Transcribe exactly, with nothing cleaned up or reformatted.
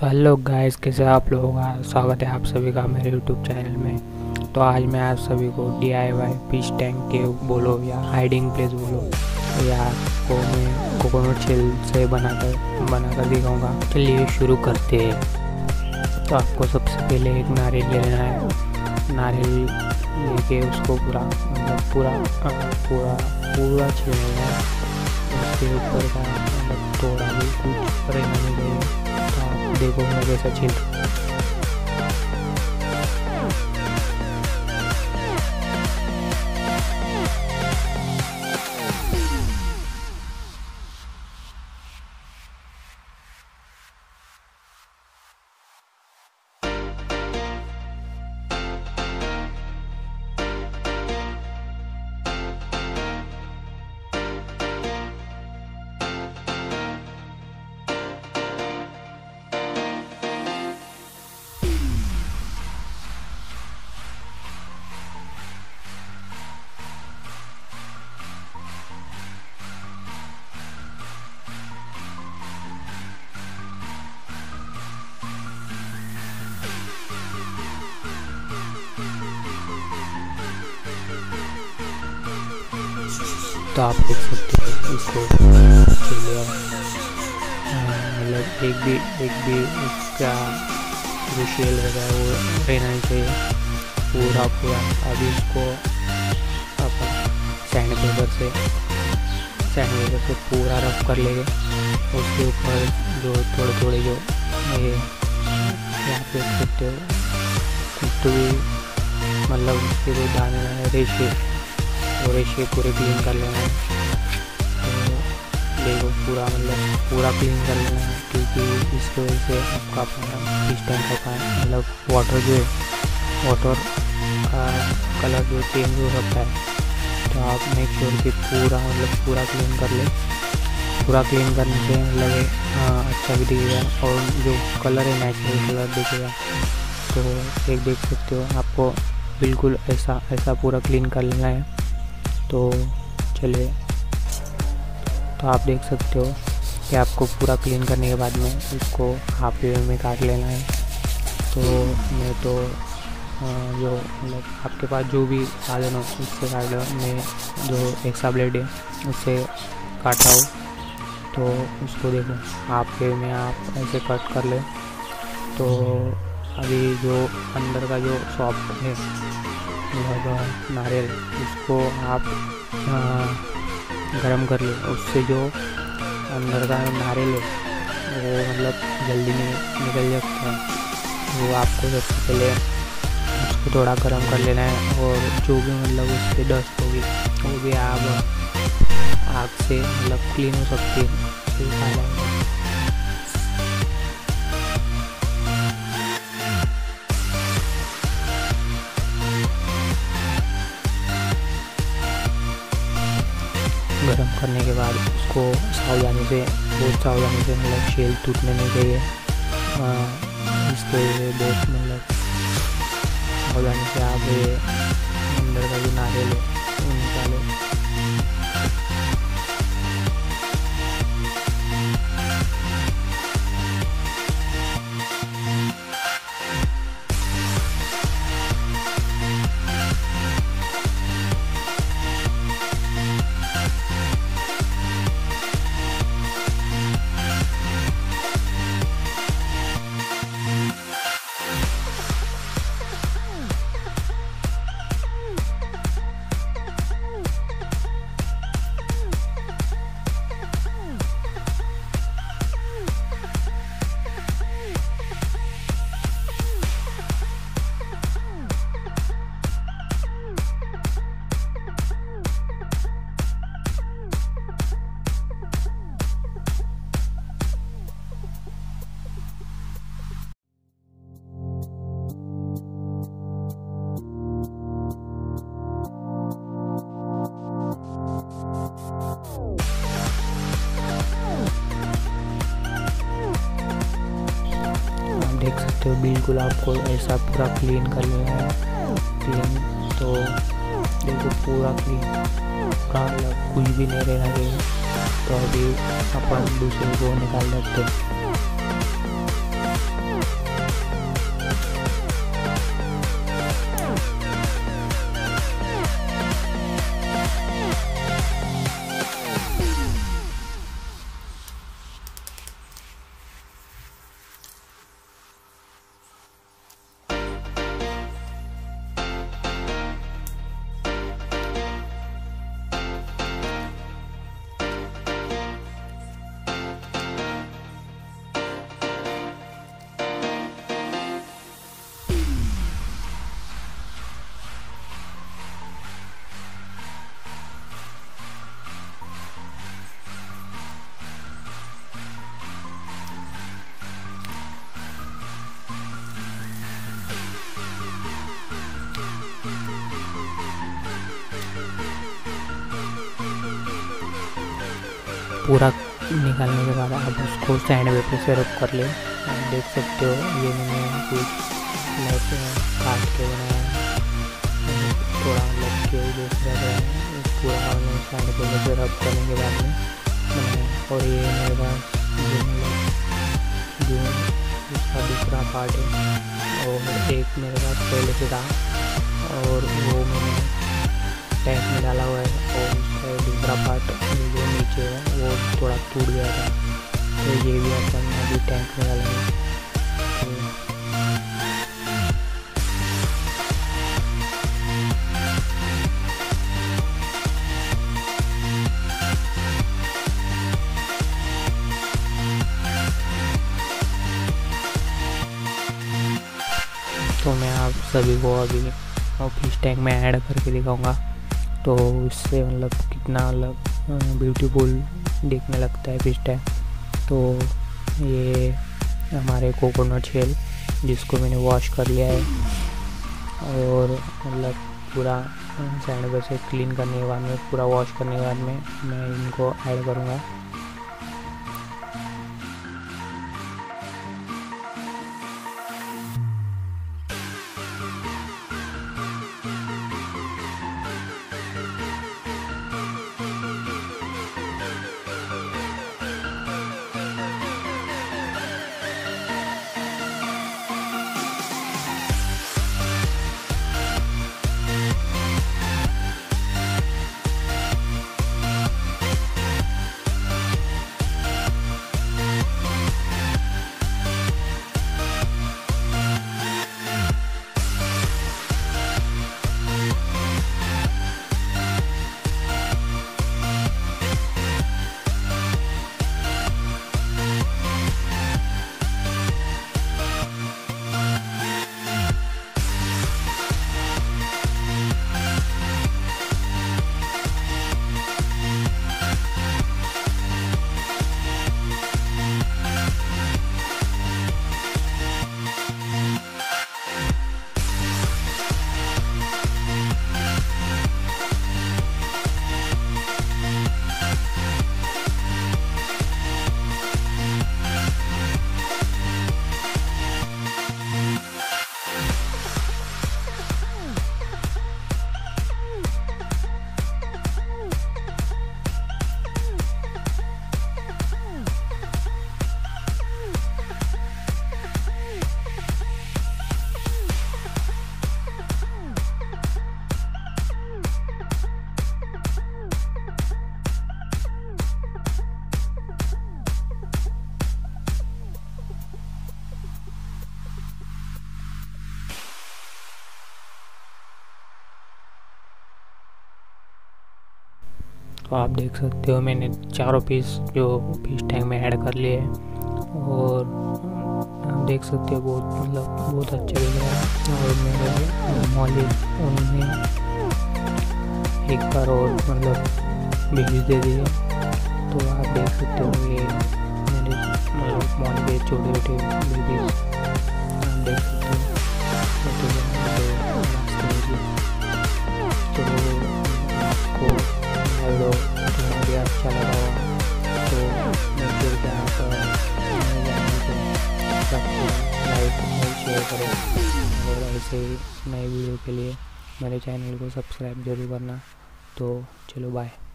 So hello guys, कैसे आप लोगों का स्वागत है आप सभी का मेरे यूट्यूब चैनल में। तो आज मैं आप सभी को D I Y fish tank के बोलो या हाइडिंग प्लेस बोलो या को मैं कोकोनट शेल से बनाकर बनाकर दिखाऊंगा। चलिए शुरू करते हैं। तो आपको सबसे पहले एक नारियल ले लेना है। नारियल लेके उसको पूरा मतलब पूरा पूरा पूरा छीलना है। उसके ऊपर का मतलब थोड़ा भी कुछ रहना नहीं चाहिए। तो आप देखो मैं कैसा छील तो आप देख सकते हो इसको चलिए मतलब एक भी एक भी इसका जो शेल रहता है वो रहना नहीं चाहिए पूरा पूरा। अभी इसको अपन सैंड पेपर से सैंड पेपर से पूरा रफ कर लेंगे। उसके ऊपर जो थोड़े थोड़े जो ये यहाँ पे देख सकते हो कुछ तो भी मतलब उसके जो दाने हैं रेशे और रेशे पूरे क्लीन कर लेना है। तो देखो पूरा मतलब पूरा क्लीन कर लेना है क्योंकि इसकी वजह से आपका फिश टैंक का मतलब वाटर जो है वाटर का कलर जो चेंज हो सकता है। तो आप मेक श्योर कि पूरा मतलब पूरा क्लीन कर ले। पूरा क्लीन करने से मतलब हाँ अच्छा भी दिखेगा और जो कलर है नेचुरल कलर दिखेगा। तो एक देख सकते हो आपको बिल्कुल ऐसा ऐसा पूरा क्लीन कर लेना है। तो चलिए तो आप देख सकते हो कि आपको पूरा क्लीन करने के बाद में इसको हाफ वे में काट लेना है। तो मैं तो जो मतलब आपके पास जो भी साधन हो उससे काट लो। मैं जो एक्सा ब्लेड है उससे काट रहा हूँ। तो उसको देखो हाफ वे में आप ऐसे कट कर ले। तो अभी जो अंदर का जो सॉफ्ट है मतलब नारियल उसको आप गरम कर ले। उससे जो अंदर का नारियल है वो मतलब जल्दी में निकल जाता है। वो आपको सबसे पहले उसको थोड़ा गरम कर लेना है और जो भी मतलब उससे डस्ट होगी वो भी आप आग से मतलब क्लीन हो सकती है। गरम करने के बाद उसको सावधानी से बहुत सावधानी से मतलब शेल टूटने नहीं चाहिए। इसके लिए बहुत मतलब सावधानी से आप अंदर का जो नारियल है वो निकालो। देख सकते हो बिल्कुल आपको ऐसा पूरा क्लीन कर लेना है। क्लीन तो देखो पूरा क्लीन पूरा कुछ भी नहीं रहना चाहिए। तो अभी अपन दूसरे को निकाल लेते हैं। पूरा निकालने के बाद आप उसको सैंड पेपर से रब कर ले। आप देख सकते हो ये मैंने कुछ लाइक काट के बनाया, थोड़ा मतलब के देख रहा है पूरा सैंड पेपर से रब करने के बाद में बनाया। और ये मेरे पास जो मतलब जो उसका दूसरा पार्ट है और एक मेरे पास पहले से था और वो मैंने टैंक में डाला हुआ है। और उसका दूसरा पार्ट जो नीचे है वो थोड़ा टूट गया था, तो ये भी अपन अभी टैंक में डालेंगे। तो मैं आप सभी को अभी फिश टैंक में ऐड करके दिखाऊंगा, तो इससे मतलब कितना मतलब ब्यूटीफुल दिखने लगता है फिश टैंक। तो ये हमारे कोकोनट शेल जिसको मैंने वॉश कर लिया है और मतलब पूरा सैंड से क्लीन करने के बाद में पूरा वॉश करने के बाद में मैं इनको ऐड करूँगा। तो आप देख सकते हो मैंने चारों पीस जो फिश टैंक में ऐड कर लिए हैं और आप देख सकते हो बहुत मतलब बहुत अच्छे दिख रहा है। और मेरे मौली उन्होंने एक बार और मतलब भेज दे दिए, तो आप देख सकते हो ये मेरे मतलब मौली के छोटे छोटे बेबीज आप देख सकते हो। तो आपको वीडियो अच्छा लगा हो तो मेरे चैनल पर लाइक और शेयर करें और ऐसे नए वीडियो के लिए मेरे चैनल को सब्सक्राइब जरूर करना। तो चलो बाय।